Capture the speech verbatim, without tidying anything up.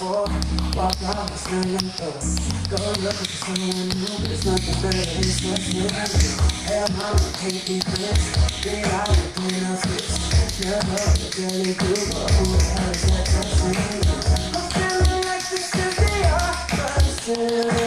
before. Walk out the same door. Go looking for someone new, but it's nothing better than what's new. Hell, mama, can't be friends. Get out and clean up this. Never the girl do, but who the hell is that person? I'm feeling like this is the art, but still.